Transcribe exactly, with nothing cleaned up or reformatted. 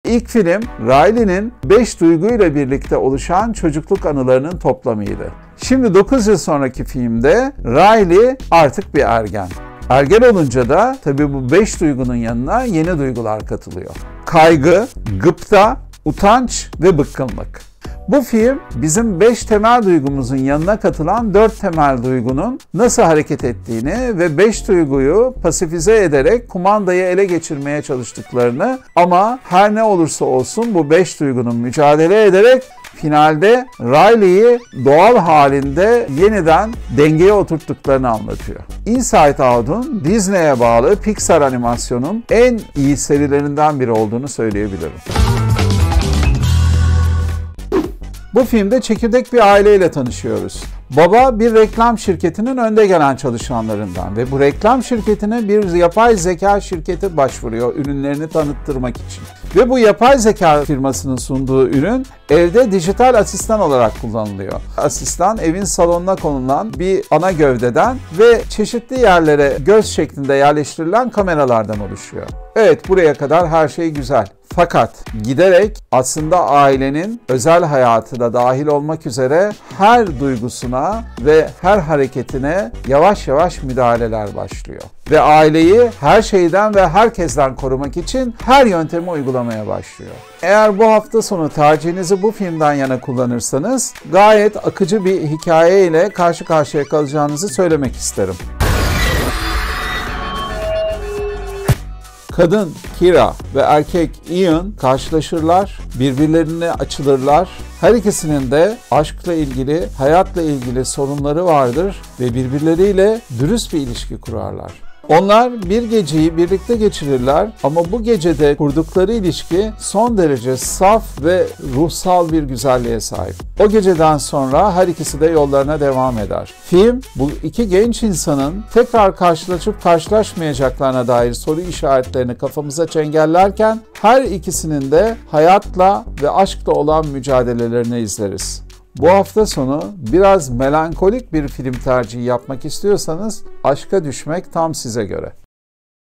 İlk film, Riley'nin beş duyguyla birlikte oluşan çocukluk anılarının toplamıydı. Şimdi dokuz yıl sonraki filmde Riley artık bir ergen. Ergen olunca da tabii bu beş duygunun yanına yeni duygular katılıyor. Kaygı, gıpta, utanç ve bıkkınlık. Bu film bizim beş temel duygumuzun yanına katılan dört temel duygunun nasıl hareket ettiğini ve beş duyguyu pasifize ederek kumandayı ele geçirmeye çalıştıklarını ama her ne olursa olsun bu beş duygunun mücadele ederek finalde Riley'i doğal halinde yeniden dengeye oturttuklarını anlatıyor. Inside Out'un Disney'e bağlı Pixar animasyonun en iyi serilerinden biri olduğunu söyleyebilirim. Bu filmde çekirdek bir aileyle tanışıyoruz. Baba bir reklam şirketinin önde gelen çalışanlarından ve bu reklam şirketine bir yapay zeka şirketi başvuruyor ürünlerini tanıttırmak için. Ve bu yapay zeka firmasının sunduğu ürün evde dijital asistan olarak kullanılıyor. Asistan evin salonuna konulan bir ana gövdeden ve çeşitli yerlere göz şeklinde yerleştirilen kameralardan oluşuyor. Evet, buraya kadar her şey güzel. Fakat giderek aslında ailenin özel hayatı da dahil olmak üzere her duygusuna ve her hareketine yavaş yavaş müdahaleler başlıyor. Ve aileyi her şeyden ve herkesten korumak için her yöntemi uygulamaya başlıyor. Eğer bu hafta sonu tercihinizi bu filmden yana kullanırsanız gayet akıcı bir hikaye ile karşı karşıya kalacağınızı söylemek isterim. Kadın Kira ve erkek Ian karşılaşırlar, birbirlerine açılırlar. Her ikisinin de aşkla ilgili, hayatla ilgili sorunları vardır ve birbirleriyle dürüst bir ilişki kurarlar. Onlar bir geceyi birlikte geçirirler ama bu gecede kurdukları ilişki son derece saf ve ruhsal bir güzelliğe sahip. O geceden sonra her ikisi de yollarına devam eder. Film, bu iki genç insanın tekrar karşılaşıp karşılaşmayacaklarına dair soru işaretlerini kafamıza çengellerken her ikisinin de hayatla ve aşkla olan mücadelelerini izleriz. Bu hafta sonu biraz melankolik bir film tercihi yapmak istiyorsanız Aşka Düşmek tam size göre.